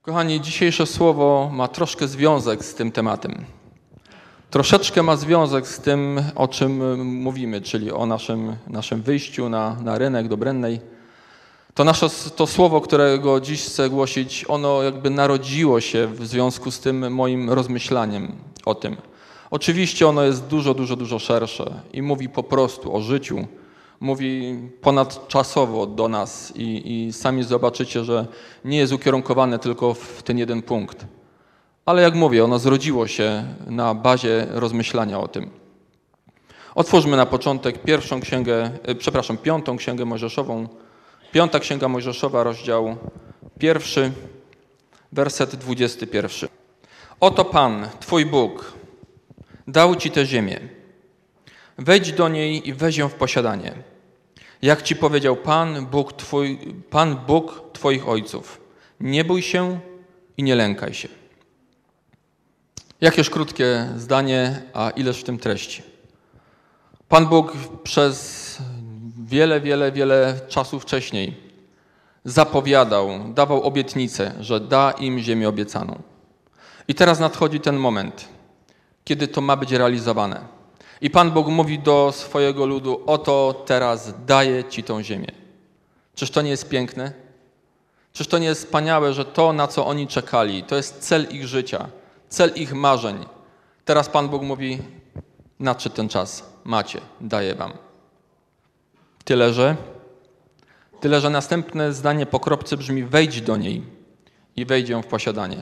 Kochani, dzisiejsze słowo ma troszkę związek z tym tematem. Troszeczkę ma związek z tym, o czym mówimy, czyli o naszym wyjściu na rynek do Brennej. To słowo, którego dziś chcę głosić, ono jakby narodziło się w związku z tym moim rozmyślaniem o tym. Oczywiście ono jest dużo szersze i mówi po prostu o życiu. Mówi ponadczasowo do nas i sami zobaczycie, że nie jest ukierunkowane tylko w ten jeden punkt. Ale jak mówię, ono zrodziło się na bazie rozmyślania o tym. Otwórzmy na początek Piątą Księgę Mojżeszową. 5. Księga Mojżeszowa, rozdział 1, werset 21. Oto Pan, Twój Bóg, dał Ci tę ziemię. Wejdź do niej i weź ją w posiadanie. Jak Ci powiedział Pan Bóg Twoich ojców. Nie bój się i nie lękaj się. Jakież krótkie zdanie, a ileż w tym treści. Pan Bóg przez wiele czasu wcześniej zapowiadał, dawał obietnicę, że da im ziemię obiecaną. I teraz nadchodzi ten moment, kiedy to ma być realizowane. I Pan Bóg mówi do swojego ludu, oto teraz daję Ci tą ziemię. Czyż to nie jest piękne? Czyż to nie jest wspaniałe, że to, na co oni czekali, to jest cel ich życia, cel ich marzeń. Teraz Pan Bóg mówi, nadszedł ten czas, macie, daję wam. Tyle, że następne zdanie po kropce brzmi, wejdź do niej i wejdź ją w posiadanie.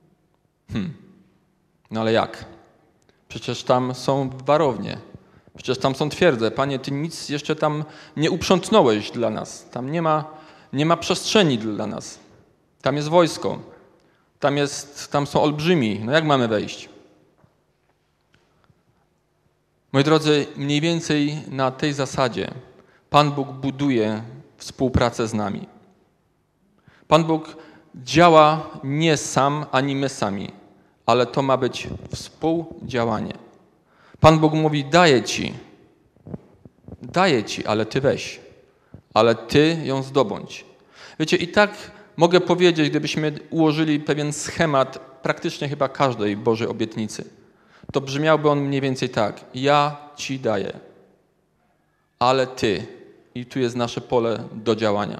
No ale jak? Przecież tam są warownie, przecież tam są twierdze. Panie, Ty nic jeszcze tam nie uprzątnąłeś dla nas. Tam nie ma przestrzeni dla nas. Tam jest wojsko. Tam są olbrzymi. No jak mamy wejść? Moi drodzy, mniej więcej na tej zasadzie Pan Bóg buduje współpracę z nami. Pan Bóg działa nie sam, ani my sami, ale to ma być współdziałanie. Pan Bóg mówi, daję Ci, ale Ty weź, ale Ty ją zdobądź. Wiecie, i tak mogę powiedzieć, gdybyśmy ułożyli pewien schemat praktycznie chyba każdej Bożej obietnicy, to brzmiałby on mniej więcej tak, ja Ci daję, ale Ty, i tu jest nasze pole do działania.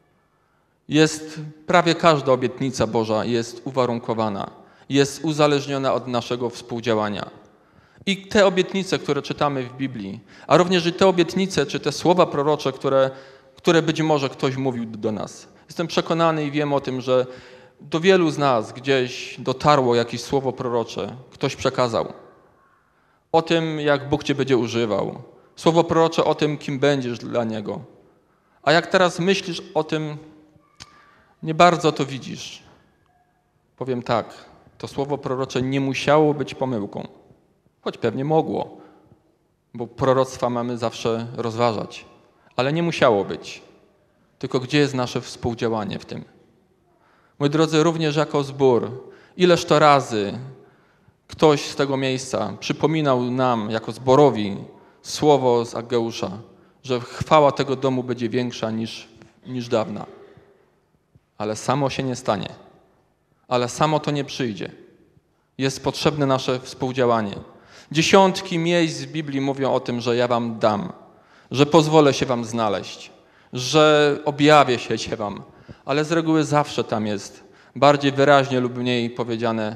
Prawie każda obietnica Boża jest uwarunkowana, jest uzależniona od naszego współdziałania. I te obietnice, które czytamy w Biblii, a również i te obietnice, czy te słowa prorocze, które być może ktoś mówił do nas. Jestem przekonany i wiem o tym, że do wielu z nas gdzieś dotarło jakieś słowo prorocze, ktoś przekazał. O tym, jak Bóg Cię będzie używał. Słowo prorocze o tym, kim będziesz dla Niego. A jak teraz myślisz o tym, nie bardzo to widzisz. Powiem tak, to słowo prorocze nie musiało być pomyłką. Choć pewnie mogło, bo proroctwa mamy zawsze rozważać. Ale nie musiało być. Tylko gdzie jest nasze współdziałanie w tym? Moi drodzy, również jako zbór, ileż to razy ktoś z tego miejsca przypominał nam, jako zborowi, słowo z Ageusza, że chwała tego domu będzie większa niż dawna. Ale samo się nie stanie. Ale samo to nie przyjdzie. Jest potrzebne nasze współdziałanie. Dziesiątki miejsc w Biblii mówią o tym, że ja wam dam, że pozwolę się wam znaleźć, że objawię się wam, ale z reguły zawsze tam jest bardziej wyraźnie lub mniej powiedziane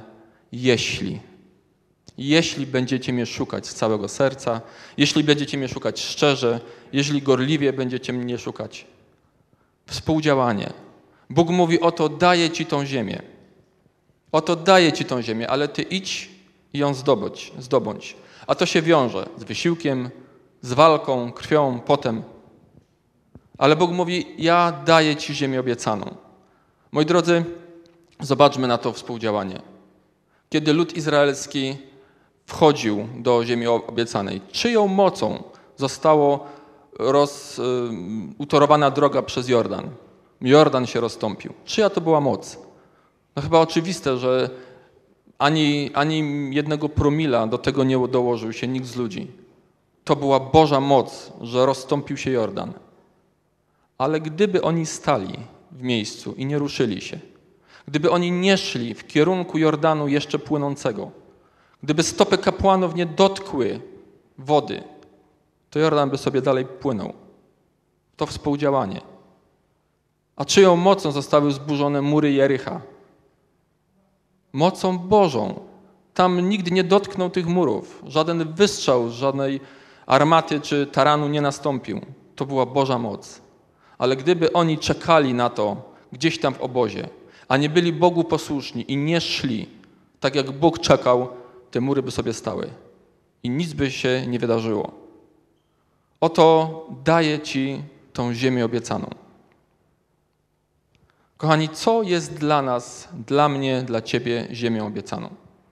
jeśli będziecie mnie szukać z całego serca, jeśli będziecie mnie szukać szczerze, jeśli gorliwie będziecie mnie szukać. Współdziałanie. Bóg mówi, oto daję Ci tą ziemię. Oto daję Ci tą ziemię, ale Ty idź i ją zdobądź. A to się wiąże z wysiłkiem, z walką, krwią, potem. Ale Bóg mówi, ja daję Ci ziemię obiecaną. Moi drodzy, zobaczmy na to współdziałanie. Kiedy lud izraelski wchodził do ziemi obiecanej, czyją mocą została utorowana droga przez Jordan? Jordan się rozstąpił. Czyja to była moc? No chyba oczywiste, że ani jednego promila do tego nie dołożył się nikt z ludzi. To była Boża moc, że rozstąpił się Jordan. Ale gdyby oni stali w miejscu i nie ruszyli się, gdyby oni nie szli w kierunku Jordanu jeszcze płynącego, gdyby stopy kapłanów nie dotkły wody, to Jordan by sobie dalej płynął. To współdziałanie. A czyją mocą zostały zburzone mury Jericha? Mocą Bożą. Tam nikt nie dotknął tych murów. Żaden wystrzał, żadnej armaty czy taranu nie nastąpił. To była Boża moc. Ale gdyby oni czekali na to gdzieś tam w obozie, a nie byli Bogu posłuszni i nie szli, tak jak Bóg czekał, te mury by sobie stały. I nic by się nie wydarzyło. Oto daję Ci tą ziemię obiecaną. Kochani, co jest dla nas, dla mnie, dla Ciebie ziemią obiecaną?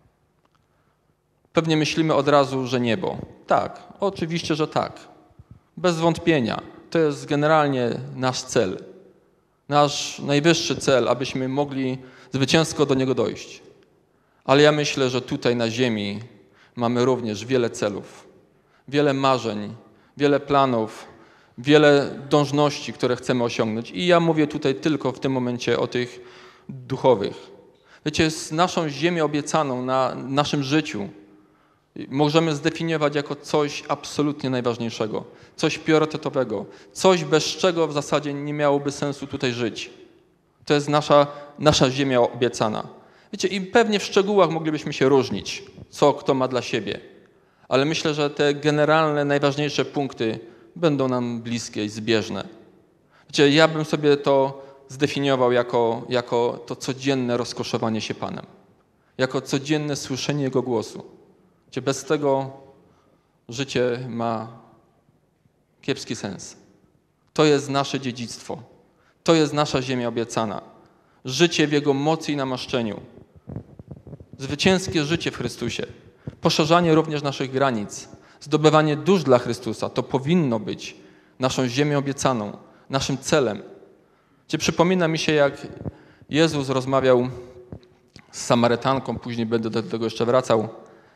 Pewnie myślimy od razu, że niebo. Tak, oczywiście, że tak. Bez wątpienia. To jest generalnie nasz cel. Nasz najwyższy cel, abyśmy mogli zwycięsko do niego dojść. Ale ja myślę, że tutaj na ziemi mamy również wiele celów, wiele marzeń, wiele planów, wiele dążności, które chcemy osiągnąć. I ja mówię tutaj tylko w tym momencie o tych duchowych. Wiecie, z naszą ziemię obiecaną na naszym życiu możemy zdefiniować jako coś absolutnie najważniejszego, coś priorytetowego, coś, bez czego w zasadzie nie miałoby sensu tutaj żyć. To jest nasza ziemia obiecana. Wiecie, i pewnie w szczegółach moglibyśmy się różnić, co kto ma dla siebie. Ale myślę, że te generalne, najważniejsze punkty będą nam bliskie i zbieżne. Wiecie, ja bym sobie to zdefiniował jako to codzienne rozkoszowanie się Panem. Jako codzienne słyszenie Jego głosu. Wiecie, bez tego życie ma kiepski sens. To jest nasze dziedzictwo. To jest nasza ziemia obiecana. Życie w Jego mocy i namaszczeniu. Zwycięskie życie w Chrystusie. Poszerzanie również naszych granic. Zdobywanie dusz dla Chrystusa. To powinno być naszą ziemią obiecaną. Naszym celem. Przypomina mi się, jak Jezus rozmawiał z Samarytanką. Później będę do tego jeszcze wracał.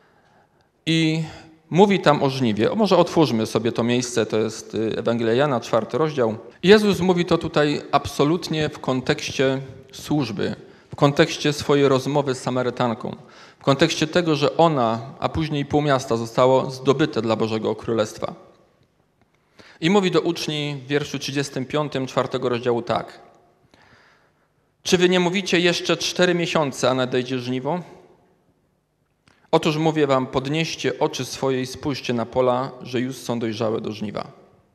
I mówi tam o żniwie. Może otwórzmy sobie to miejsce. To jest Ewangelia Jana, 4 rozdział. Jezus mówi to tutaj absolutnie w kontekście służby. W kontekście swojej rozmowy z Samarytanką, w kontekście tego, że ona, a później pół miasta zostało zdobyte dla Bożego Królestwa. I mówi do uczni w wierszu 35, 4 rozdziału tak. Czy wy nie mówicie jeszcze 4 miesiące, a nadejdzie żniwo? Otóż mówię wam, podnieście oczy swoje i spójrzcie na pola, że już są dojrzałe do żniwa.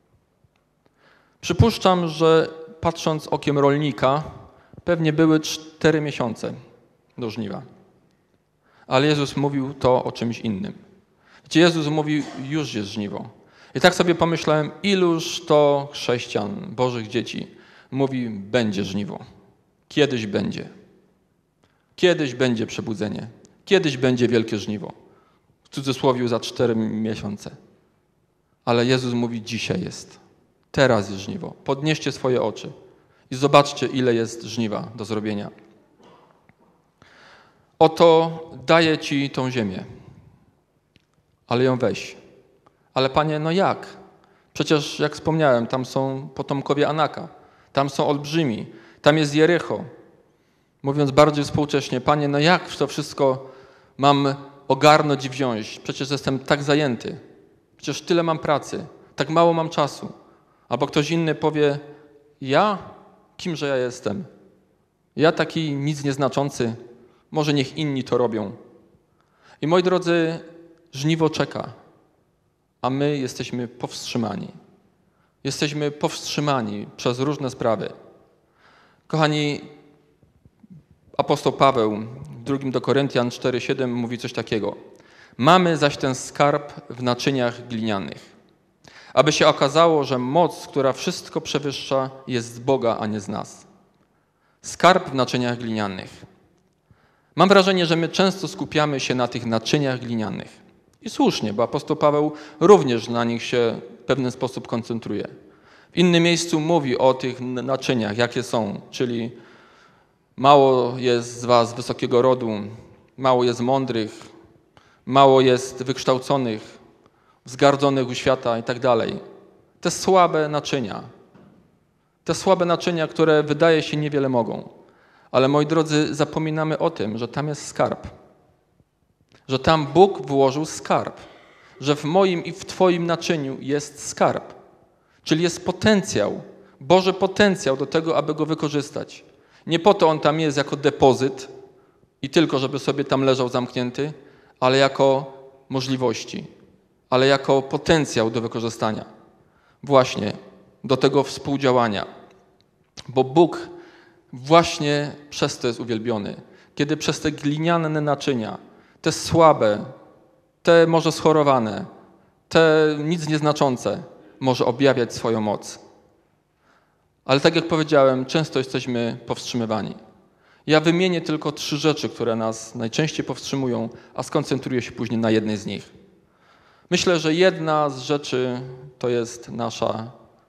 Przypuszczam, że patrząc okiem rolnika, pewnie były 4 miesiące do żniwa. Ale Jezus mówił to o czymś innym. Wiecie, Jezus mówił, już jest żniwo. I tak sobie pomyślałem, iluż to chrześcijan, Bożych dzieci, mówi, będzie żniwo. Kiedyś będzie. Kiedyś będzie przebudzenie. Kiedyś będzie wielkie żniwo. W cudzysłowie za 4 miesiące. Ale Jezus mówi, dzisiaj jest. Teraz jest żniwo. Podnieście swoje oczy. I zobaczcie, ile jest żniwa do zrobienia. Oto daję Ci tą ziemię, ale ją weź. Ale Panie, no jak? Przecież, jak wspomniałem, tam są potomkowie Anaka, tam są olbrzymi, tam jest Jericho. Mówiąc bardziej współcześnie, Panie, no jak to wszystko mam ogarnąć i wziąć? Przecież jestem tak zajęty, przecież tyle mam pracy, tak mało mam czasu. Albo ktoś inny powie, ja? Kimże ja jestem? Ja taki nic nieznaczący, może niech inni to robią. I moi drodzy, żniwo czeka, a my jesteśmy powstrzymani. Jesteśmy powstrzymani przez różne sprawy. Kochani, apostoł Paweł w 2 do Koryntian 4:7 mówi coś takiego. Mamy zaś ten skarb w naczyniach glinianych, aby się okazało, że moc, która wszystko przewyższa, jest z Boga, a nie z nas. Skarb w naczyniach glinianych. Mam wrażenie, że my często skupiamy się na tych naczyniach glinianych. I słusznie, bo apostoł Paweł również na nich się w pewien sposób koncentruje. W innym miejscu mówi o tych naczyniach, jakie są, czyli mało jest z was wysokiego rodu, mało jest mądrych, mało jest wykształconych, wzgardzonych u świata i tak dalej. Te słabe naczynia, które wydaje się niewiele mogą. Ale moi drodzy, zapominamy o tym, że tam jest skarb. Że tam Bóg włożył skarb. Że w moim i w Twoim naczyniu jest skarb. Czyli jest potencjał, Boży potencjał do tego, aby go wykorzystać. Nie po to on tam jest jako depozyt i tylko, żeby sobie tam leżał zamknięty, ale jako możliwości, ale jako potencjał do wykorzystania. Właśnie do tego współdziałania. Bo Bóg właśnie przez to jest uwielbiony. Kiedy przez te gliniane naczynia, te słabe, te może schorowane, te nic nieznaczące, może objawiać swoją moc. Ale tak jak powiedziałem, często jesteśmy powstrzymywani. Ja wymienię tylko 3 rzeczy, które nas najczęściej powstrzymują, a skoncentruję się później na jednej z nich. Myślę, że jedna z rzeczy to jest nasza,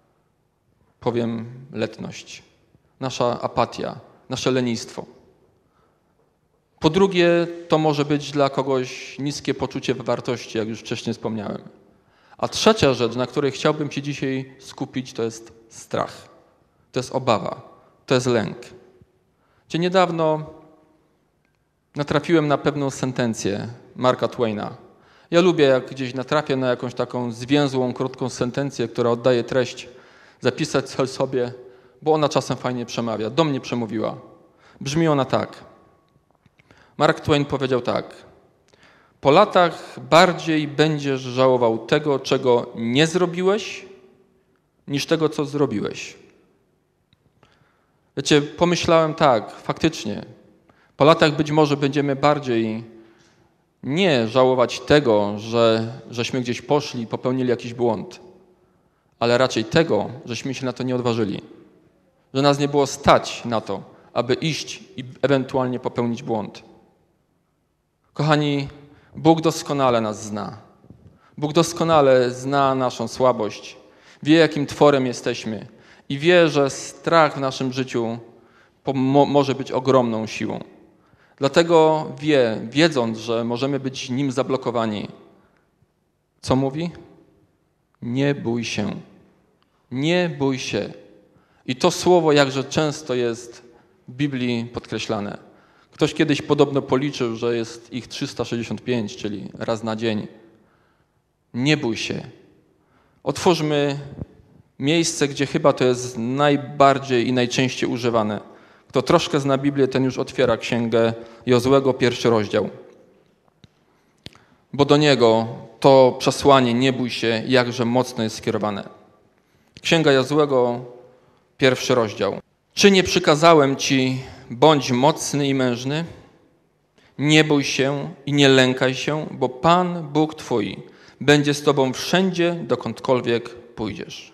letność, nasza apatia, nasze lenistwo. Po drugie, to może być dla kogoś niskie poczucie wartości, jak już wcześniej wspomniałem. A trzecia rzecz, na której chciałbym się dzisiaj skupić, to jest strach. To jest obawa, to jest lęk. Niedawno natrafiłem na pewną sentencję Marka Twaina. Ja lubię, jak gdzieś natrafię na jakąś taką zwięzłą, krótką sentencję, która oddaje treść, zapisać sobie, bo ona czasem fajnie przemawia. Do mnie przemówiła. Brzmi ona tak. Mark Twain powiedział tak. Po latach bardziej będziesz żałował tego, czego nie zrobiłeś, niż tego, co zrobiłeś. Wiecie, pomyślałem tak, faktycznie. Po latach być może będziemy bardziej nie żałować tego, żeśmy gdzieś poszli i popełnili jakiś błąd, ale raczej tego, żeśmy się na to nie odważyli. Że nas nie było stać na to, aby iść i ewentualnie popełnić błąd. Kochani, Bóg doskonale nas zna. Bóg doskonale zna naszą słabość, wie, jakim tworem jesteśmy i wie, że strach w naszym życiu może być ogromną siłą. Dlatego wiedząc, że możemy być nim zablokowani, co mówi? Nie bój się. Nie bój się. I to słowo jakże często jest w Biblii podkreślane. Ktoś kiedyś podobno policzył, że jest ich 365, czyli raz na dzień. Nie bój się. Otwórzmy miejsce, gdzie chyba to jest najbardziej i najczęściej używane. Kto troszkę zna Biblię, ten już otwiera Księgę Jozłego, 1 rozdział. Bo do niego to przesłanie nie bój się, jakże mocno jest skierowane. Księga Jozłego, 1 rozdział. Czy nie przykazałem ci, bądź mocny i mężny? Nie bój się i nie lękaj się, bo Pan, Bóg twój, będzie z tobą wszędzie, dokądkolwiek pójdziesz.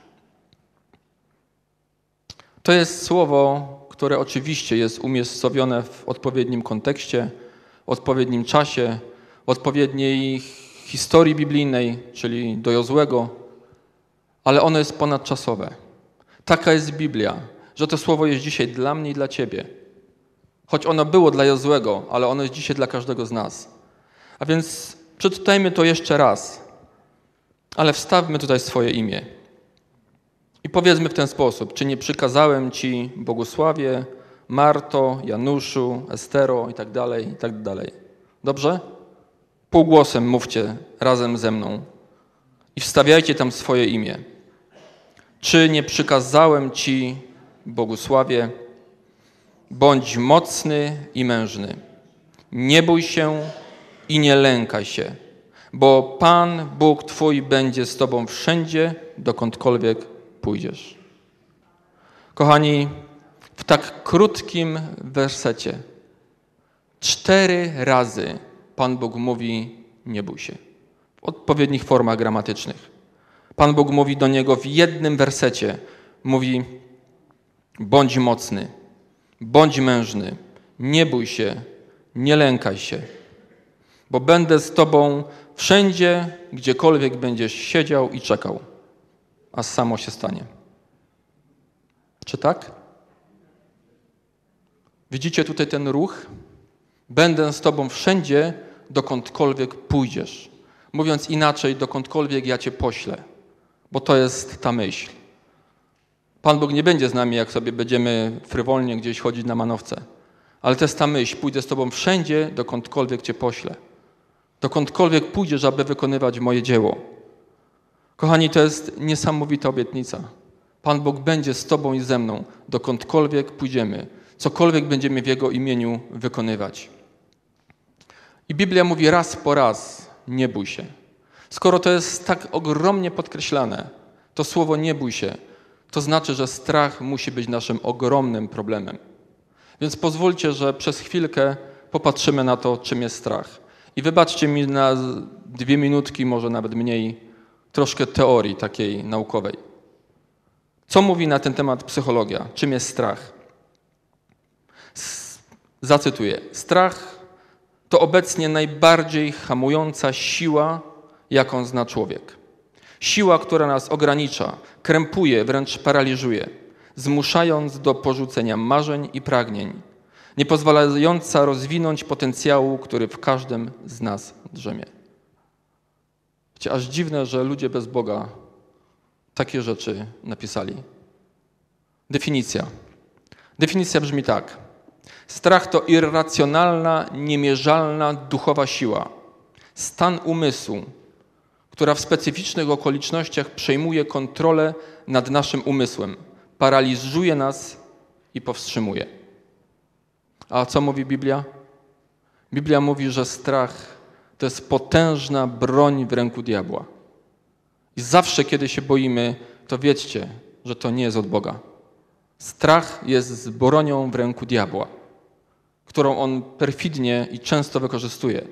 To jest słowo, które oczywiście jest umiejscowione w odpowiednim kontekście, w odpowiednim czasie, w odpowiedniej historii biblijnej, czyli do Jozłego, ale ono jest ponadczasowe. Taka jest Biblia, że to słowo jest dzisiaj dla mnie i dla ciebie. Choć ono było dla Jozłego, ale ono jest dzisiaj dla każdego z nas. A więc przeczytajmy to jeszcze raz, ale wstawmy tutaj swoje imię. I powiedzmy w ten sposób, czy nie przykazałem ci, Bogusławie, Marto, Januszu, Estero i tak dalej, i tak dalej. Dobrze? Półgłosem mówcie razem ze mną i wstawiajcie tam swoje imię. Czy nie przykazałem ci, Bogusławie, bądź mocny i mężny. Nie bój się i nie lękaj się, bo Pan, Bóg twój, będzie z tobą wszędzie, dokądkolwiek pójdziesz. Kochani, w tak krótkim wersecie 4 razy Pan Bóg mówi nie bój się. W odpowiednich formach gramatycznych. Pan Bóg mówi do niego w jednym wersecie. Mówi bądź mocny, bądź mężny, nie bój się, nie lękaj się, bo będę z tobą wszędzie, gdziekolwiek będziesz siedział i czekał, a samo się stanie. Czy tak? Widzicie tutaj ten ruch? Będę z tobą wszędzie, dokądkolwiek pójdziesz. Mówiąc inaczej, dokądkolwiek ja cię poślę, bo to jest ta myśl. Pan Bóg nie będzie z nami, jak sobie będziemy frywolnie gdzieś chodzić na manowce, Ale to jest ta myśl, pójdę z Tobą wszędzie, dokądkolwiek Cię poślę. Dokądkolwiek pójdziesz, aby wykonywać moje dzieło. Kochani, to jest niesamowita obietnica. Pan Bóg będzie z Tobą i ze mną, dokądkolwiek pójdziemy, cokolwiek będziemy w Jego imieniu wykonywać. I Biblia mówi raz po raz, nie bój się. Skoro to jest tak ogromnie podkreślane, to słowo nie bój się, to znaczy, że strach musi być naszym ogromnym problemem. Więc pozwólcie, że przez chwilkę popatrzymy na to, czym jest strach. I wybaczcie mi na 2 minutki, może nawet mniej, troszkę teorii takiej naukowej. Co mówi na ten temat psychologia? Czym jest strach? Zacytuję. Strach to obecnie najbardziej hamująca siła, jaką zna człowiek. Siła, która nas ogranicza, krępuje, wręcz paraliżuje, zmuszając do porzucenia marzeń i pragnień, nie pozwalająca rozwinąć potencjału, który w każdym z nas drzemie. Wiecie, aż dziwne, że ludzie bez Boga takie rzeczy napisali. Definicja. Definicja brzmi tak. Strach to irracjonalna, niemierzalna, duchowa siła. Stan umysłu, która w specyficznych okolicznościach przejmuje kontrolę nad naszym umysłem, paraliżuje nas i powstrzymuje. A co mówi Biblia? Biblia mówi, że strach to jest potężna broń w ręku diabła. I zawsze, kiedy się boimy, to wiedzcie, że to nie jest od Boga. Strach jest bronią w ręku diabła, którą on perfidnie i często wykorzystuje.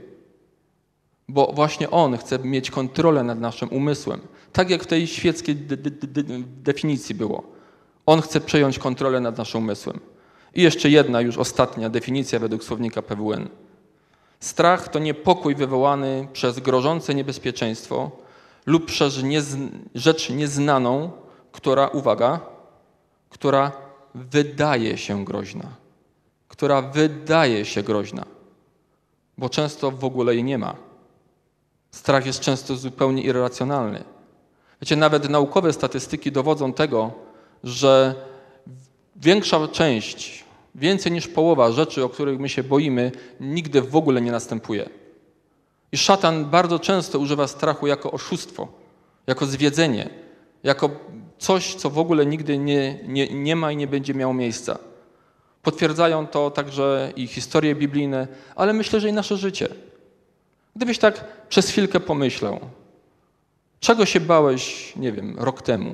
Bo właśnie on chce mieć kontrolę nad naszym umysłem. Tak jak w tej świeckiej definicji było. On chce przejąć kontrolę nad naszym umysłem. I jeszcze jedna, już ostatnia definicja według słownika PWN. Strach to niepokój wywołany przez grożące niebezpieczeństwo lub przez rzecz nieznaną, która, uwaga, która wydaje się groźna. Która wydaje się groźna. Bo często w ogóle jej nie ma. Strach jest często zupełnie irracjonalny. Wiecie, nawet naukowe statystyki dowodzą tego, że większa część, więcej niż połowa rzeczy, o których my się boimy, nigdy w ogóle nie następuje. I szatan bardzo często używa strachu jako oszustwo, jako zwiedzenie, jako coś, co w ogóle nigdy nie ma i nie będzie miało miejsca. Potwierdzają to także i historie biblijne, ale myślę, że i nasze życie. Gdybyś tak przez chwilkę pomyślał, czego się bałeś, nie wiem, rok temu,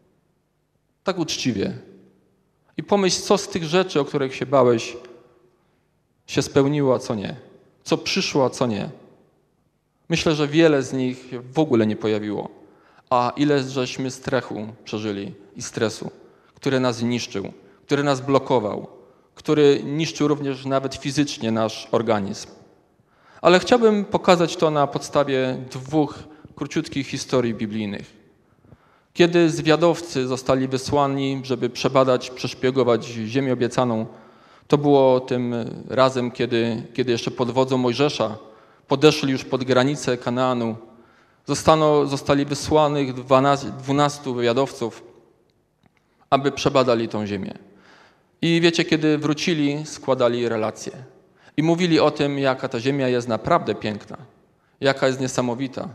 tak uczciwie, i pomyśl, co z tych rzeczy, o których się bałeś, się spełniło, a co nie, co przyszło, a co nie. Myślę, że wiele z nich w ogóle nie pojawiło, a ile żeśmy strachu przeżyli i stresu, który nas niszczył, który nas blokował, który niszczył również nawet fizycznie nasz organizm. Ale chciałbym pokazać to na podstawie 2 króciutkich historii biblijnych. Kiedy zwiadowcy zostali wysłani, żeby przebadać, przeszpiegować ziemię obiecaną, to było tym razem, kiedy jeszcze pod wodzą Mojżesza podeszli już pod granicę Kanaanu. Zostali wysłanych 12 wywiadowców, aby przebadali tą ziemię. I wiecie, kiedy wrócili, składali relacje. I mówili o tym, jaka ta ziemia jest naprawdę piękna, jaka jest niesamowita.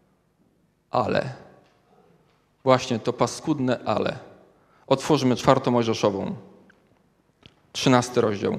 Ale, właśnie to paskudne ale. Otwórzmy 4 Mojżeszową, 13 rozdział.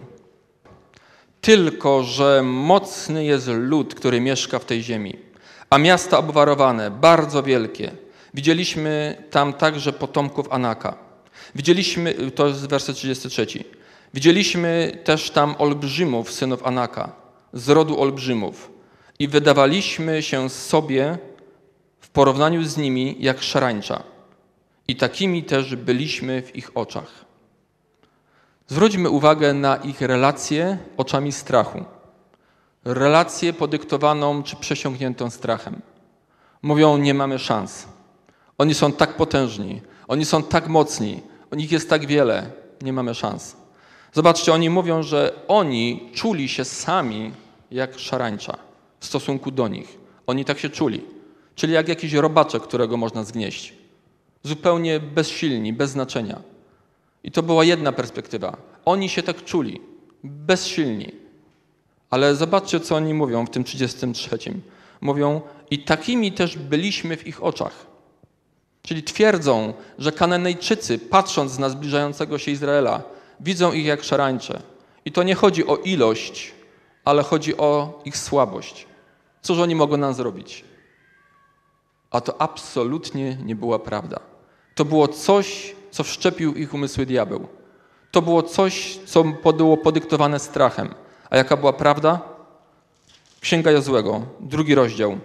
Tylko że mocny jest lud, który mieszka w tej ziemi, a miasta obwarowane, bardzo wielkie. Widzieliśmy tam także potomków Anaka. Widzieliśmy, to jest werset 33. Widzieliśmy też tam olbrzymów, synów Anaka, z rodu olbrzymów i wydawaliśmy się sobie w porównaniu z nimi jak szarańcza. I takimi też byliśmy w ich oczach. Zwróćmy uwagę na ich relację oczami strachu. Relację podyktowaną czy przesiąkniętą strachem. Mówią, nie mamy szans. Oni są tak potężni, oni są tak mocni, o nich jest tak wiele, nie mamy szans. Zobaczcie, oni mówią, że oni czuli się sami jak szarańcza w stosunku do nich. Oni tak się czuli. Czyli jak jakiś robaczek, którego można zgnieść. Zupełnie bezsilni, bez znaczenia. I to była jedna perspektywa. Oni się tak czuli. bezsilni. Ale zobaczcie, co oni mówią w tym 33. Mówią, i takimi też byliśmy w ich oczach. Czyli twierdzą, że Kananejczycy, patrząc na zbliżającego się Izraela, widzą ich jak szarańcze. I to nie chodzi o ilość, ale chodzi o ich słabość. Cóż oni mogą nam zrobić? A to absolutnie nie była prawda. To było coś, co wszczepił ich umysły diabeł. To było coś, co było podyktowane strachem. A jaka była prawda? Księga Jozłego, 2 rozdział.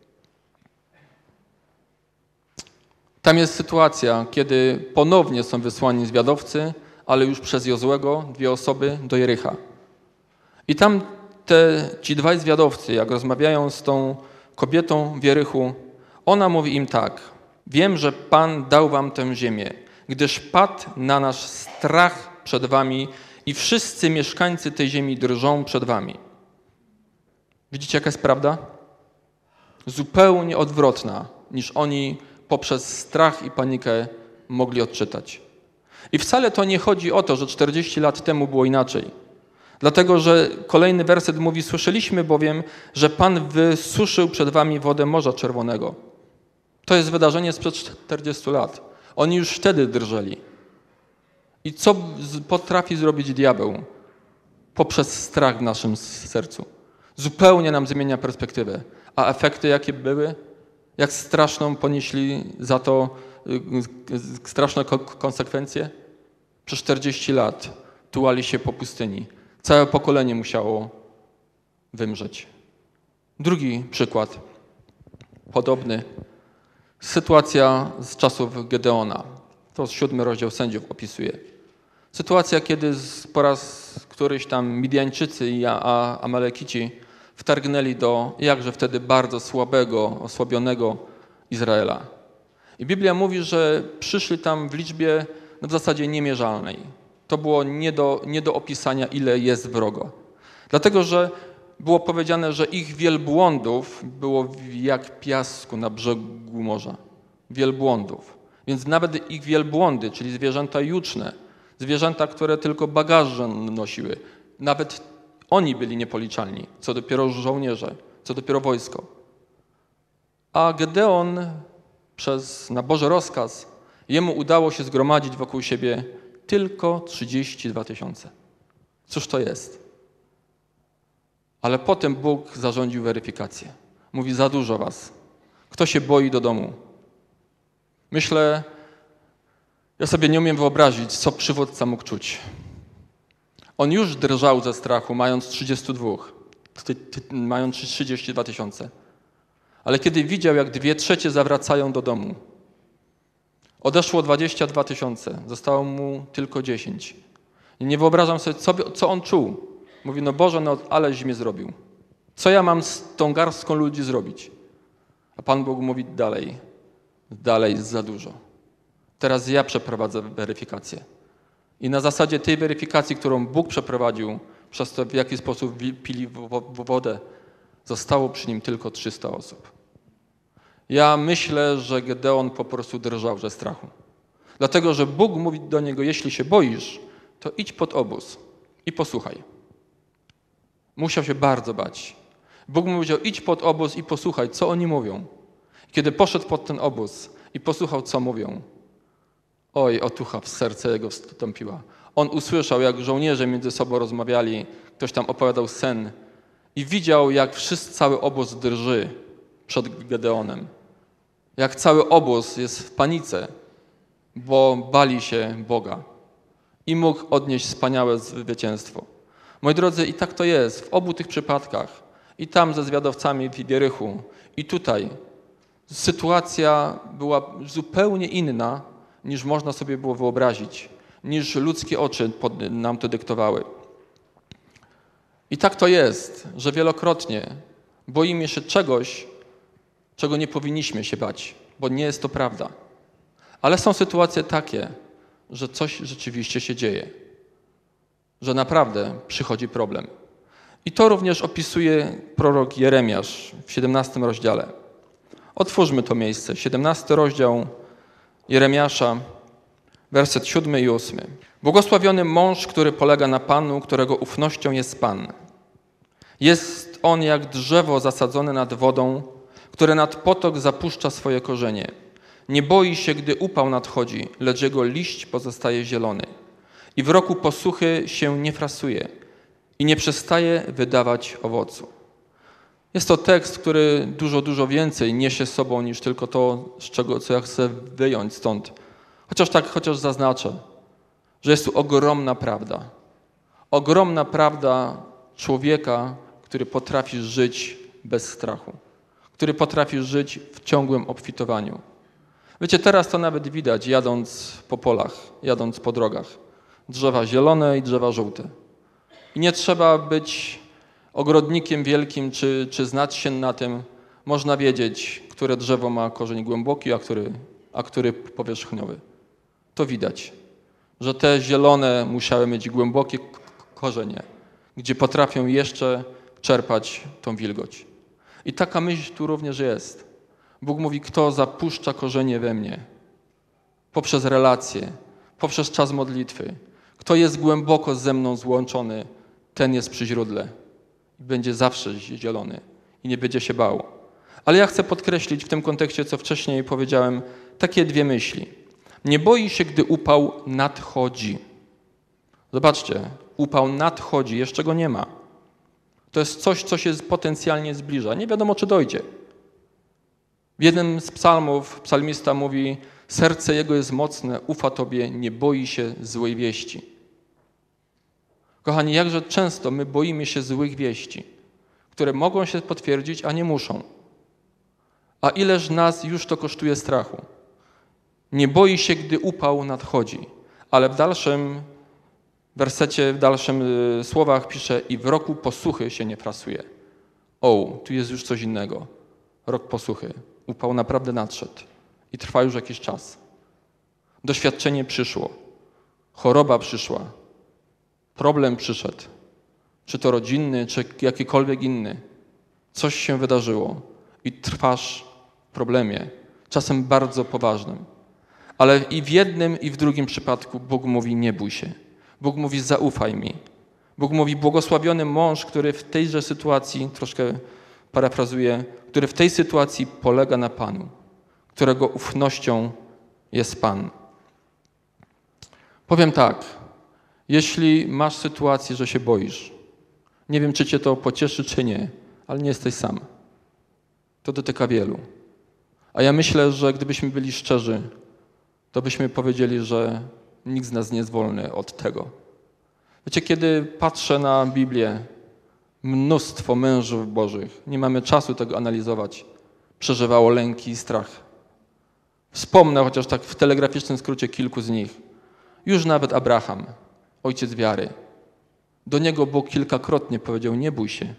Tam jest sytuacja, kiedy ponownie są wysłani zwiadowcy, ale już przez Jozłego 2 osoby do Jericha. I tam ci 2 zwiadowcy, jak rozmawiają z tą kobietą w Jerichu, ona mówi im tak: wiem, że Pan dał wam tę ziemię, gdyż padł na nas strach przed wami i wszyscy mieszkańcy tej ziemi drżą przed wami. Widzicie, jaka jest prawda? Zupełnie odwrotna, niż oni poprzez strach i panikę mogli odczytać. I wcale to nie chodzi o to, że 40 lat temu było inaczej. Dlatego, że kolejny werset mówi: słyszeliśmy bowiem, że Pan wysuszył przed wami wodę Morza Czerwonego. To jest wydarzenie sprzed 40 lat. Oni już wtedy drżeli. I co potrafi zrobić diabeł? Poprzez strach w naszym sercu. Zupełnie nam zmienia perspektywę. A efekty jakie były? Jak straszną ponieśli za to straszne konsekwencje? Przez 40 lat tułali się po pustyni. Całe pokolenie musiało wymrzeć. Drugi przykład, podobny. Sytuacja z czasów Gedeona. To 7 rozdział Sędziów opisuje. Sytuacja, kiedy po raz któryś tam Midianczycy i Amalekici wtargnęli do jakże wtedy bardzo słabego, osłabionego Izraela. I Biblia mówi, że przyszli tam w liczbie w zasadzie niemierzalnej. To było nie do opisania, ile jest wrogo. Dlatego, że było powiedziane, że ich wielbłądów było jak piasku na brzegu morza. Wielbłądów. Więc nawet ich wielbłądy, czyli zwierzęta juczne, zwierzęta, które tylko bagaże nosiły, nawet oni byli niepoliczalni, co dopiero żołnierze, co dopiero wojsko. A Gedeon na Boży rozkaz jemu udało się zgromadzić wokół siebie tylko 32 000. Cóż to jest? Ale potem Bóg zarządził weryfikację. Mówi: za dużo was. Kto się boi do domu? Myślę, ja sobie nie umiem wyobrazić, co przywódca mógł czuć. On już drżał ze strachu, mając 32 000. Ale kiedy widział, jak 2/3 zawracają do domu, odeszło 22 000, zostało mu tylko 10. I nie wyobrażam sobie, co on czuł. Mówi: no Boże, no aleś mnie zrobił. Co ja mam z tą garstką ludzi zrobić? A Pan Bóg mówi: dalej jest za dużo. Teraz ja przeprowadzę weryfikację. I na zasadzie tej weryfikacji, którą Bóg przeprowadził, przez to, w jaki sposób pili wodę, zostało przy nim tylko 300 osób. Ja myślę, że Gedeon po prostu drżał ze strachu. Dlatego, że Bóg mówi do niego: jeśli się boisz, to idź pod obóz i posłuchaj. Musiał się bardzo bać. Bóg mu powiedział: idź pod obóz i posłuchaj, co oni mówią. Kiedy poszedł pod ten obóz i posłuchał, co mówią, oj, otucha w serce jego wstąpiła. On usłyszał, jak żołnierze między sobą rozmawiali, ktoś tam opowiadał sen i widział, jak cały obóz drży przed Gedeonem. Jak cały obóz jest w panice, bo bali się Boga i mógł odnieść wspaniałe zwycięstwo. Moi drodzy, i tak to jest w obu tych przypadkach. I tam ze zwiadowcami w Jerichu, i tutaj. Sytuacja była zupełnie inna, niż można sobie było wyobrazić, niż ludzkie oczy nam to dyktowały. I tak to jest, że wielokrotnie boimy się czegoś, czego nie powinniśmy się bać, bo nie jest to prawda. Ale są sytuacje takie, że coś rzeczywiście się dzieje, że naprawdę przychodzi problem. I to również opisuje prorok Jeremiasz w 17 rozdziale. Otwórzmy to miejsce. 17 rozdział Jeremiasza, werset 7 i 8. Błogosławiony mąż, który polega na Panu, którego ufnością jest Pan. Jest on jak drzewo zasadzone nad wodą, które nad potok zapuszcza swoje korzenie. Nie boi się, gdy upał nadchodzi, lecz jego liść pozostaje zielony. I w roku posuchy się nie frasuje i nie przestaje wydawać owocu. Jest to tekst, który dużo więcej niesie z sobą niż tylko to, co ja chcę wyjąć stąd. Chociaż zaznaczę, że jest tu ogromna prawda. Ogromna prawda człowieka, który potrafi żyć bez strachu. Który potrafi żyć w ciągłym obfitowaniu. Wiecie, teraz to nawet widać, jadąc po polach, jadąc po drogach. Drzewa zielone i drzewa żółte. I nie trzeba być ogrodnikiem wielkim, czy znać się na tym. Można wiedzieć, które drzewo ma korzeń głęboki, a który powierzchniowy. To widać, że te zielone musiały mieć głębokie korzenie, gdzie potrafią jeszcze czerpać tą wilgoć. I taka myśl tu również jest. Bóg mówi, kto zapuszcza korzenie we mnie, poprzez relacje, poprzez czas modlitwy, kto jest głęboko ze mną złączony, ten jest przy źródle i będzie zawsze zielony i nie będzie się bał. Ale ja chcę podkreślić w tym kontekście, co wcześniej powiedziałem, takie dwie myśli. Nie boi się, gdy upał nadchodzi. Zobaczcie, upał nadchodzi, jeszcze go nie ma. To jest coś, co się potencjalnie zbliża. Nie wiadomo, czy dojdzie. W jednym z psalmów psalmista mówi, serce jego jest mocne, ufa Tobie, nie boi się złej wieści. Kochani, jakże często my boimy się złych wieści, które mogą się potwierdzić, a nie muszą. A ileż nas już to kosztuje strachu. Nie boi się, gdy upał nadchodzi. Ale w dalszym wersecie, w dalszym słowach pisze i w roku posuchy się nie frasuje. Tu jest już coś innego. Rok posuchy. Upał naprawdę nadszedł i trwa już jakiś czas. Doświadczenie przyszło. Choroba przyszła. Problem przyszedł. Czy to rodzinny, czy jakikolwiek inny. Coś się wydarzyło i trwasz w problemie. Czasem bardzo poważnym. Ale i w jednym, i w drugim przypadku Bóg mówi nie bój się. Bóg mówi zaufaj mi. Bóg mówi błogosławiony mąż, który w tejże sytuacji, troszkę parafrazuję, który w tej sytuacji polega na Panu, którego ufnością jest Pan. Powiem tak, jeśli masz sytuację, że się boisz, nie wiem, czy cię to pocieszy, czy nie, ale nie jesteś sam. To dotyka wielu. A ja myślę, że gdybyśmy byli szczerzy, to byśmy powiedzieli, że nikt z nas nie jest wolny od tego. Wiecie, kiedy patrzę na Biblię, mnóstwo mężów bożych, nie mamy czasu tego analizować, przeżywało lęki i strach. Wspomnę chociaż tak w telegraficznym skrócie kilku z nich. Już nawet Abraham, ojciec wiary. Do niego Bóg kilkakrotnie powiedział, nie bój się.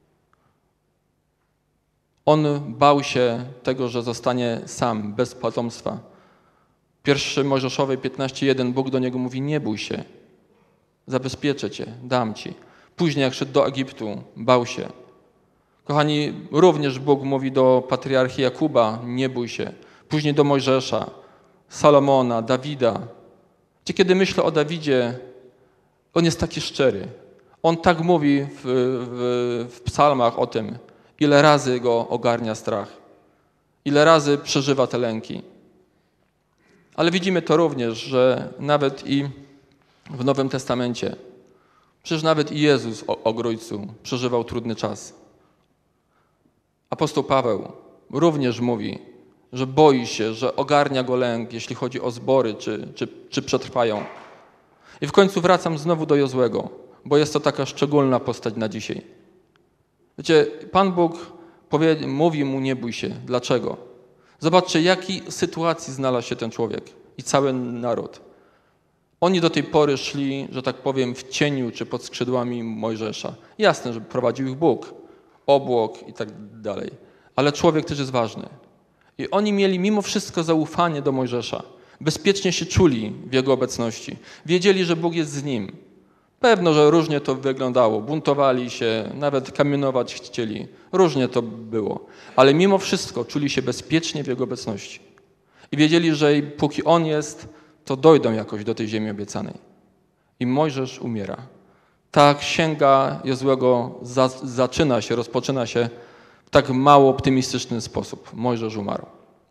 On bał się tego, że zostanie sam, bez potomstwa. 1 Mojżeszowej 15:1 Bóg do niego mówi, nie bój się, zabezpieczę cię, dam ci. Później jak szedł do Egiptu, bał się. Kochani, również Bóg mówi do patriarchy Jakuba, nie bój się. Później do Mojżesza, Salomona, Dawida. Kiedy myślę o Dawidzie, on jest taki szczery. On tak mówi w psalmach o tym, ile razy go ogarnia strach. Ile razy przeżywa te lęki. Ale widzimy to również, że nawet i w Nowym Testamencie, przecież nawet i Jezus, Ojcu, przeżywał trudny czas. Apostoł Paweł również mówi, że boi się, że ogarnia go lęk, jeśli chodzi o zbory, czy przetrwają. I w końcu wracam znowu do Jozłego, bo jest to taka szczególna postać na dzisiaj. Wiecie, Pan Bóg mówi mu, nie bój się. Dlaczego? Zobaczcie, w jakiej sytuacji znalazł się ten człowiek i cały naród. Oni do tej pory szli, że tak powiem, w cieniu czy pod skrzydłami Mojżesza. Jasne, że prowadził ich Bóg, obłok i tak dalej. Ale człowiek też jest ważny. I oni mieli mimo wszystko zaufanie do Mojżesza. Bezpiecznie się czuli w jego obecności. Wiedzieli, że Bóg jest z nim. Pewno, że różnie to wyglądało. Buntowali się, nawet kamienować chcieli. Różnie to było. Ale mimo wszystko czuli się bezpiecznie w jego obecności. I wiedzieli, że póki on jest, to dojdą jakoś do tej ziemi obiecanej. i Mojżesz umiera. Ta księga Jozłego rozpoczyna się w tak mało optymistyczny sposób. Mojżesz umarł.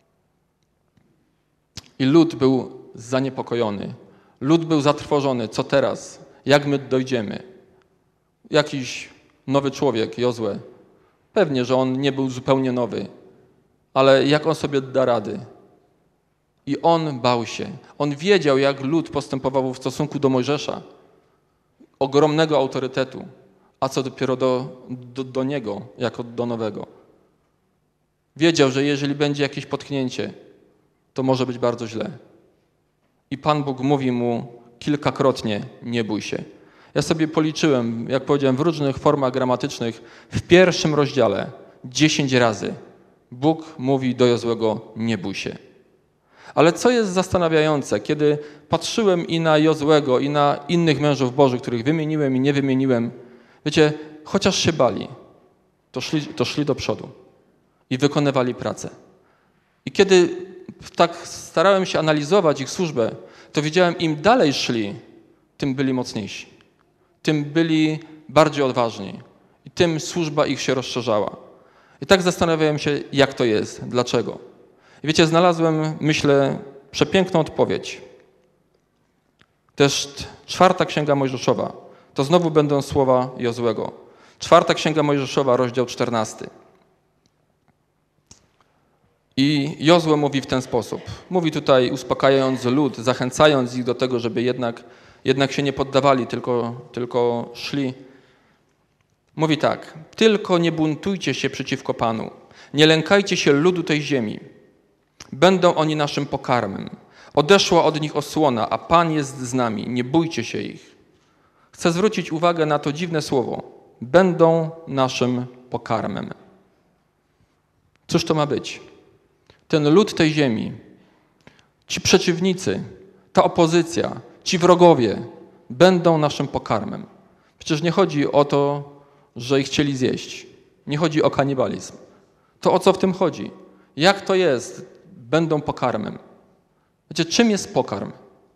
I lud był zaniepokojony. Lud był zatrwożony. Co teraz? Jak my dojdziemy? Jakiś nowy człowiek, Jozue. Pewnie, że on nie był zupełnie nowy. Ale jak on sobie da rady? I on bał się. On wiedział, jak lud postępował w stosunku do Mojżesza. Ogromnego autorytetu. A co dopiero do niego, jako do nowego. Wiedział, że jeżeli będzie jakieś potknięcie, to może być bardzo źle. I Pan Bóg mówi mu kilkakrotnie, nie bój się. Ja sobie policzyłem, jak powiedziałem, w różnych formach gramatycznych, w pierwszym rozdziale 10 razy Bóg mówi do Jozłego, nie bój się. Ale co jest zastanawiające, kiedy patrzyłem i na Jozłego, i na innych mężów Bożych, których wymieniłem i nie wymieniłem, wiecie, chociaż się bali, to szli do przodu i wykonywali pracę. I kiedy tak starałem się analizować ich służbę, to widziałem, im dalej szli, tym byli mocniejsi, tym byli bardziej odważni i tym służba ich się rozszerzała. I tak zastanawiałem się, jak to jest, dlaczego. I wiecie, znalazłem, myślę, przepiękną odpowiedź. Też 4. Księga Mojżeszowa, to znowu będą słowa Jozłego. 4. Księga Mojżeszowa, rozdział 14. I Jozue mówi w ten sposób. Mówi tutaj, uspokajając lud, zachęcając ich do tego, żeby jednak się nie poddawali, tylko szli. Mówi tak, tylko nie buntujcie się przeciwko Panu, nie lękajcie się ludu tej ziemi. Będą oni naszym pokarmem. Odeszła od nich osłona, a Pan jest z nami, nie bójcie się ich. Chcę zwrócić uwagę na to dziwne słowo. Będą naszym pokarmem. Cóż to ma być? Ten lud tej ziemi, ci przeciwnicy, ta opozycja, ci wrogowie będą naszym pokarmem. Przecież nie chodzi o to, że ich chcieli zjeść. Nie chodzi o kanibalizm. To o co w tym chodzi? Jak to jest? Będą pokarmem. Wiecie, czym jest pokarm?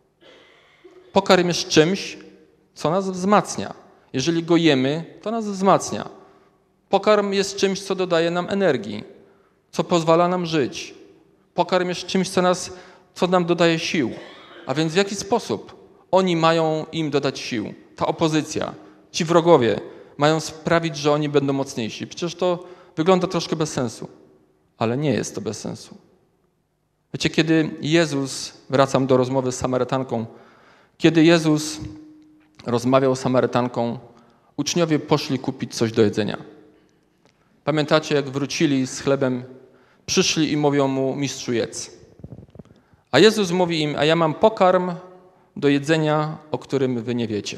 Pokarm jest czymś, co nas wzmacnia. Jeżeli go jemy, to nas wzmacnia. Pokarm jest czymś, co dodaje nam energii, co pozwala nam żyć. Pokarm jest czymś, co nam dodaje sił. A więc w jaki sposób oni mają im dodać sił? Ta opozycja, ci wrogowie mają sprawić, że oni będą mocniejsi. Przecież to wygląda troszkę bez sensu. Ale nie jest to bez sensu. Wiecie, kiedy Jezus, wracam do rozmowy z Samarytanką, kiedy Jezus rozmawiał z Samarytanką, uczniowie poszli kupić coś do jedzenia. Pamiętacie, jak wrócili z chlebem, przyszli i mówią mu, mistrzu, jedz. A Jezus mówi im, a ja mam pokarm do jedzenia, o którym wy nie wiecie.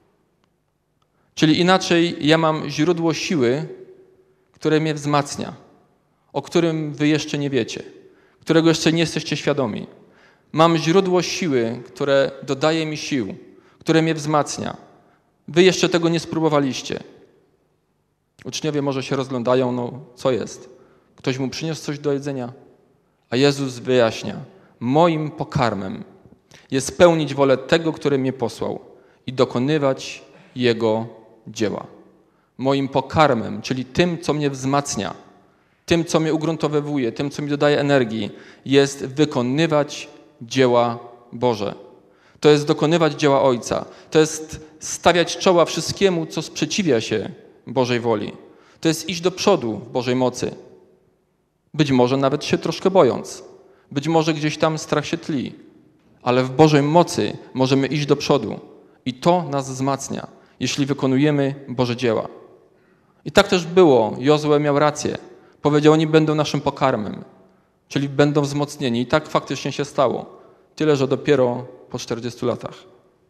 Czyli inaczej, ja mam źródło siły, które mnie wzmacnia, o którym wy jeszcze nie wiecie, którego jeszcze nie jesteście świadomi. Mam źródło siły, które dodaje mi sił, które mnie wzmacnia. Wy jeszcze tego nie spróbowaliście. Uczniowie może się rozglądają, no co jest? Ktoś mu przyniósł coś do jedzenia? A Jezus wyjaśnia, moim pokarmem jest spełnić wolę tego, który mnie posłał i dokonywać Jego dzieła. Moim pokarmem, czyli tym, co mnie wzmacnia, tym, co mnie ugruntowywuje, tym, co mi dodaje energii, jest wykonywać dzieła Boże. To jest dokonywać dzieła Ojca. To jest stawiać czoła wszystkiemu, co sprzeciwia się Bożej woli. To jest iść do przodu w Bożej mocy. Być może nawet się troszkę bojąc. Być może gdzieś tam strach się tli. Ale w Bożej mocy możemy iść do przodu. I to nas wzmacnia, jeśli wykonujemy Boże dzieła. I tak też było. Jozue miał rację. Powiedział, oni będą naszym pokarmem. Czyli będą wzmocnieni. I tak faktycznie się stało. Tyle, że dopiero po 40 latach.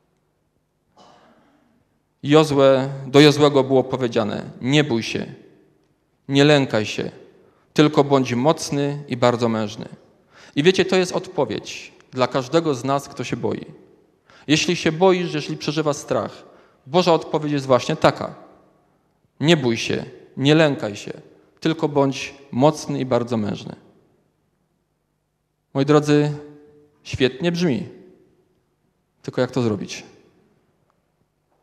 Do Jozłego było powiedziane, nie bój się, nie lękaj się, tylko bądź mocny i bardzo mężny. I wiecie, to jest odpowiedź dla każdego z nas, kto się boi. Jeśli się boisz, jeśli przeżywasz strach, Boża odpowiedź jest właśnie taka. Nie bój się, nie lękaj się, tylko bądź mocny i bardzo mężny. Moi drodzy, świetnie brzmi. Tylko jak to zrobić?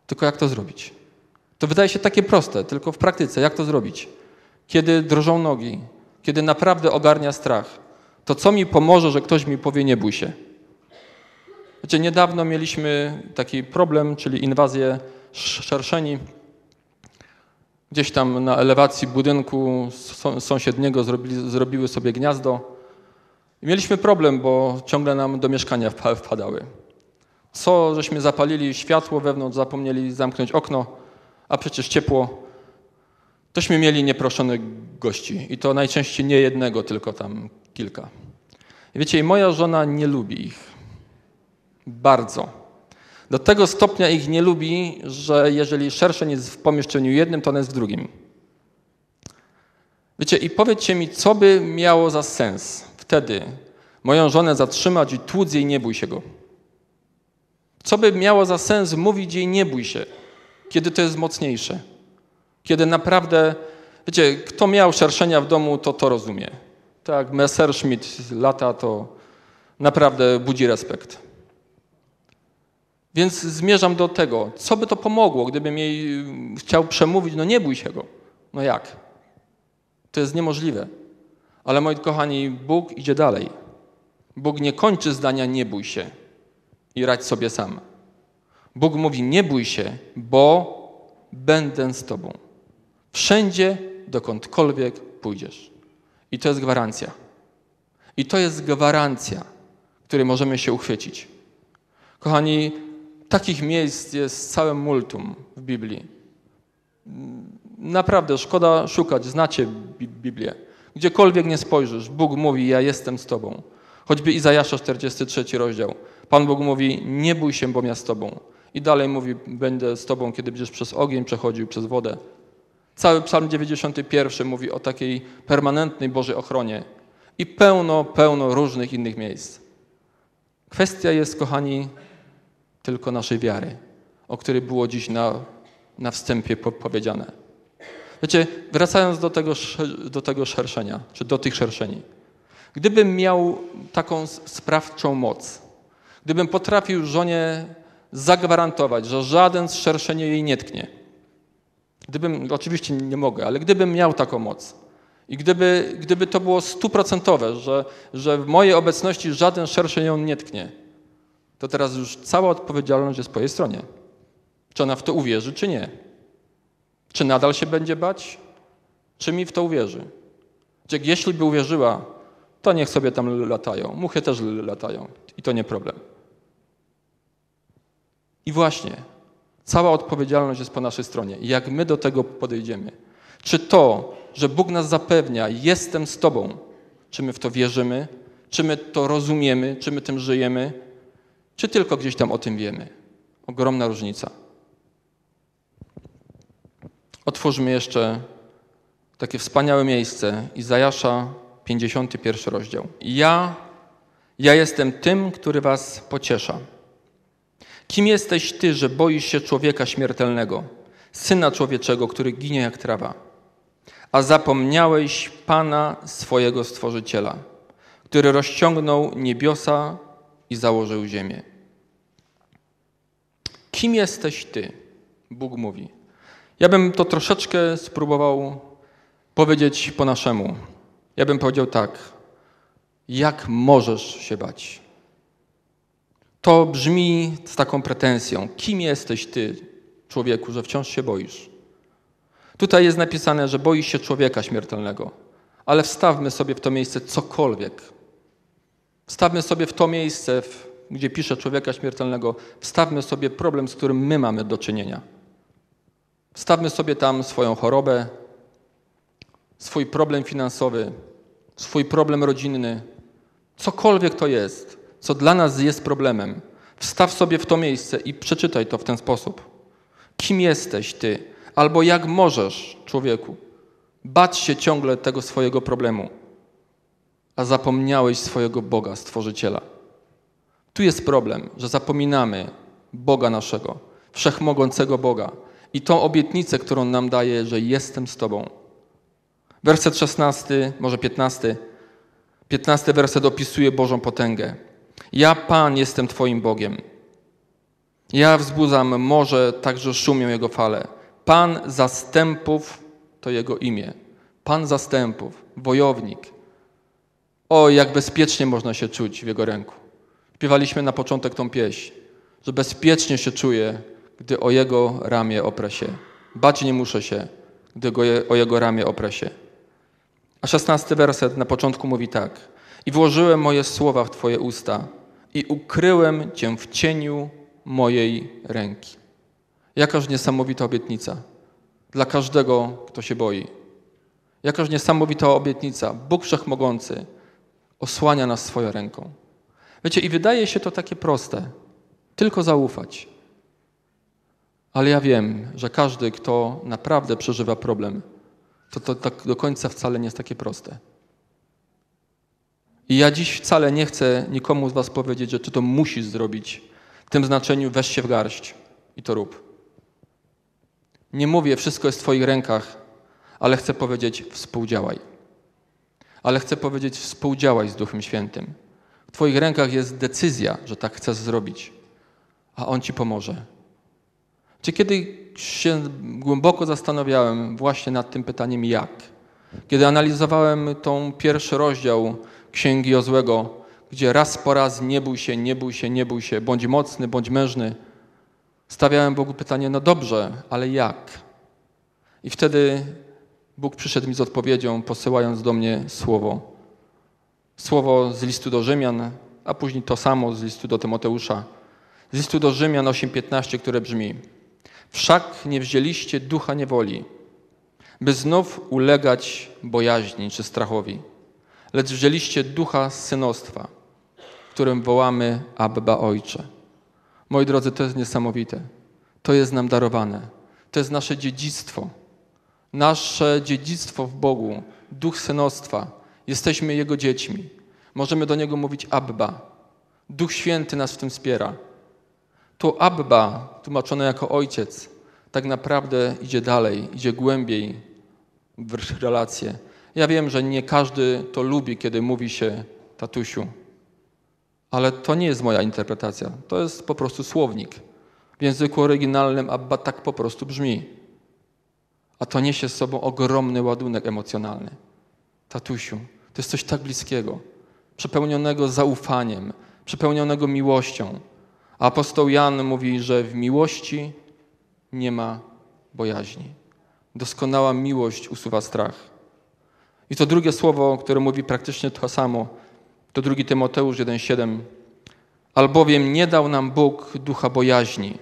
Tylko jak to zrobić? To wydaje się takie proste, tylko w praktyce jak to zrobić? Kiedy drżą nogi, kiedy naprawdę ogarnia strach, to co mi pomoże, że ktoś mi powie nie bój się? Wiecie, niedawno mieliśmy taki problem, czyli inwazję szerszeni. Gdzieś tam na elewacji budynku sąsiedniego zrobiły sobie gniazdo. I mieliśmy problem, bo ciągle nam do mieszkania wpadały. Co żeśmy zapalili światło wewnątrz, zapomnieli zamknąć okno, a przecież ciepło. Tośmy mieli nieproszonych gości i to najczęściej nie jednego, tylko tam kilka. I wiecie, i moja żona nie lubi ich. Bardzo. Do tego stopnia ich nie lubi, że jeżeli szerszeń jest w pomieszczeniu jednym, to on jest w drugim. Wiecie, i powiedzcie mi, co by miało za sens wtedy moją żonę zatrzymać i tłuc jej nie bój się go? Co by miało za sens mówić jej nie bój się, kiedy to jest mocniejsze? Kiedy naprawdę, wiecie, kto miał szerszenia w domu, to rozumie. Tak, Messerschmitt lata, to naprawdę budzi respekt. Więc zmierzam do tego, co by to pomogło, gdybym jej chciał przemówić, no nie bój się go. No jak? To jest niemożliwe. Ale moi kochani, Bóg idzie dalej. Bóg nie kończy zdania nie bój się i radź sobie sam. Bóg mówi nie bój się, bo będę z tobą. Wszędzie, dokądkolwiek pójdziesz. I to jest gwarancja. I to jest gwarancja, której możemy się uchwycić. Kochani, takich miejsc jest całe multum w Biblii. Naprawdę szkoda szukać, znacie Biblię. Gdziekolwiek nie spojrzysz, Bóg mówi, ja jestem z tobą. Choćby Izajasza 43 rozdział. Pan Bóg mówi, nie bój się, bo ja z tobą. I dalej mówi, będę z tobą, kiedy będziesz przez ogień przechodził, przez wodę. Cały Psalm 91 mówi o takiej permanentnej Bożej ochronie. I pełno różnych innych miejsc. Kwestia jest, kochani, tylko naszej wiary, o której było dziś na wstępie powiedziane. Wiecie, wracając do tego szerszenia, czy do tych szerszeni. Gdybym miał taką sprawczą moc, gdybym potrafił żonie zagwarantować, że żaden z szerszeni jej nie tknie. Oczywiście nie mogę, ale gdybym miał taką moc i gdyby to było 100%, że w mojej obecności żaden szerszeń ją nie tknie, to teraz już cała odpowiedzialność jest po jej stronie. Czy ona w to uwierzy, czy nie? Czy nadal się będzie bać? Czy mi w to uwierzy? Jeśli by uwierzyła, to niech sobie tam latają. Muchy też latają i to nie problem. I właśnie, cała odpowiedzialność jest po naszej stronie. Jak my do tego podejdziemy? Czy to, że Bóg nas zapewnia, jestem z tobą, czy my w to wierzymy? Czy my to rozumiemy? Czy my tym żyjemy? Czy tylko gdzieś tam o tym wiemy? Ogromna różnica. Otwórzmy jeszcze takie wspaniałe miejsce. Izajasza, 51 rozdział. Ja jestem tym, który was pociesza. Kim jesteś ty, że boisz się człowieka śmiertelnego, syna człowieczego, który ginie jak trawa? A zapomniałeś Pana swojego Stworzyciela, który rozciągnął niebiosa i założył ziemię. Kim jesteś ty? Bóg mówi. Ja bym to troszeczkę spróbował powiedzieć po naszemu. Ja bym powiedział tak. Jak możesz się bać? To brzmi z taką pretensją. Kim jesteś ty, człowieku, że wciąż się boisz? Tutaj jest napisane, że boisz się człowieka śmiertelnego. Ale wstawmy sobie w to miejsce cokolwiek. Wstawmy sobie w to miejsce, gdzie pisze człowieka śmiertelnego, wstawmy sobie problem, z którym my mamy do czynienia. Wstawmy sobie tam swoją chorobę, swój problem finansowy, swój problem rodzinny, cokolwiek to jest, co dla nas jest problemem. Wstaw sobie w to miejsce i przeczytaj to w ten sposób. Kim jesteś ty? Albo jak możesz, człowieku, bać się ciągle tego swojego problemu, a zapomniałeś swojego Boga, Stworzyciela. Tu jest problem, że zapominamy Boga naszego, wszechmogącego Boga i tą obietnicę, którą nam daje, że jestem z tobą. Werset 16, może 15. 15 werset opisuje Bożą potęgę. Ja, Pan, jestem twoim Bogiem. Ja wzbudzam morze, także szumią jego fale. Pan zastępów to jego imię. Pan zastępów, wojownik. O, jak bezpiecznie można się czuć w jego ręku. Śpiewaliśmy na początek tą pieśń, że bezpiecznie się czuję, gdy o jego ramię oprę się. Bać nie muszę się, gdy o jego ramię oprę się. A 16 werset na początku mówi tak. I włożyłem moje słowa w twoje usta i ukryłem cię w cieniu mojej ręki. Jakaż niesamowita obietnica dla każdego, kto się boi. Jakaż niesamowita obietnica. Bóg Wszechmogący osłania nas swoją ręką. Wiecie, i wydaje się to takie proste. Tylko zaufać. Ale ja wiem, że każdy, kto naprawdę przeżywa problem, to tak do końca wcale nie jest takie proste. I ja dziś wcale nie chcę nikomu z was powiedzieć, że ty to musisz zrobić. W tym znaczeniu weź się w garść i to rób. Nie mówię, wszystko jest w twoich rękach, ale chcę powiedzieć, współdziałaj. Ale chcę powiedzieć, współdziałaj z Duchem Świętym. W twoich rękach jest decyzja, że tak chcesz zrobić, a On ci pomoże. Czy kiedy się głęboko zastanawiałem właśnie nad tym pytaniem jak? Kiedy analizowałem tą pierwszy rozdział Księgi Jozłego, gdzie raz po raz nie bój się, nie bój się, nie bój się, bądź mocny, bądź mężny, stawiałem Bogu pytanie, no dobrze, ale jak? I wtedy Bóg przyszedł mi z odpowiedzią, posyłając do mnie słowo. Słowo z listu do Rzymian, a później to samo z listu do Tymoteusza. Z listu do Rzymian 8:15, które brzmi: Wszak nie wzięliście ducha niewoli, by znów ulegać bojaźni czy strachowi, lecz wzięliście ducha synostwa, w którym wołamy Abba Ojcze. Moi drodzy, to jest niesamowite. To jest nam darowane. To jest nasze dziedzictwo. Nasze dziedzictwo w Bogu, duch synostwa. Jesteśmy Jego dziećmi. Możemy do Niego mówić Abba. Duch Święty nas w tym wspiera. To Abba, tłumaczone jako ojciec, tak naprawdę idzie dalej, idzie głębiej w relacje. Ja wiem, że nie każdy to lubi, kiedy mówi się tatusiu, ale to nie jest moja interpretacja. To jest po prostu słownik. W języku oryginalnym Abba tak po prostu brzmi. A to niesie z sobą ogromny ładunek emocjonalny. Tatusiu, to jest coś tak bliskiego, przepełnionego zaufaniem, przepełnionego miłością. A apostoł Jan mówi, że w miłości nie ma bojaźni. Doskonała miłość usuwa strach. I to drugie słowo, które mówi praktycznie to samo, to 2 Tymoteusz 1,7. Albowiem nie dał nam Bóg ducha bojaźni,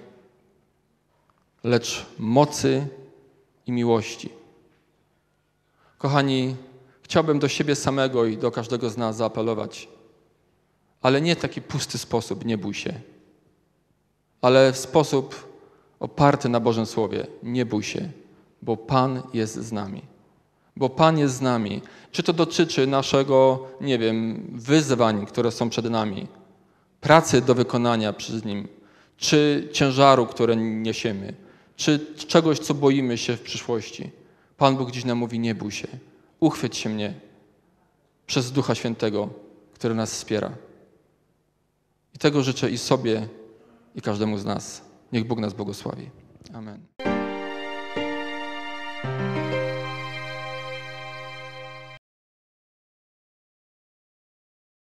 lecz mocy i miłości. Kochani, chciałbym do siebie samego i do każdego z nas zaapelować, ale nie w taki pusty sposób, nie bój się, ale w sposób oparty na Bożym Słowie. Nie bój się, bo Pan jest z nami. Bo Pan jest z nami. Czy to dotyczy naszego, wyzwań, które są przed nami, pracy do wykonania przez Nim, czy ciężaru, które niesiemy, czy czegoś, co boimy się w przyszłości. Pan Bóg dziś nam mówi, nie bój się. Uchwyć się mnie przez Ducha Świętego, który nas wspiera. I tego życzę i sobie, i każdemu z nas. Niech Bóg nas błogosławi. Amen.